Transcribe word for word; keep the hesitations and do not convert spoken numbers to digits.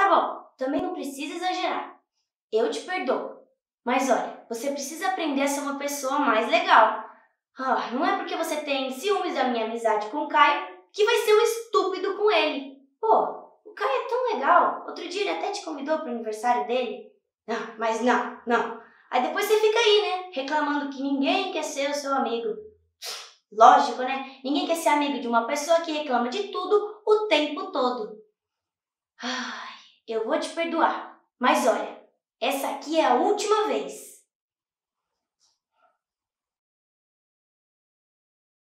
Tá bom, também não precisa exagerar. Eu te perdoo. Mas olha, você precisa aprender a ser uma pessoa mais legal. Ah, não é porque você tem ciúmes da minha amizade com o Caio que vai ser um estúpido com ele. Pô, o Caio é tão legal. Outro dia ele até te convidou para o aniversário dele. Não, mas não, não. Aí depois você fica aí, né? Reclamando que ninguém quer ser o seu amigo. Lógico, né? Ninguém quer ser amigo de uma pessoa que reclama de tudo o tempo todo. Ai, eu vou te perdoar. Mas olha, essa aqui é a última vez.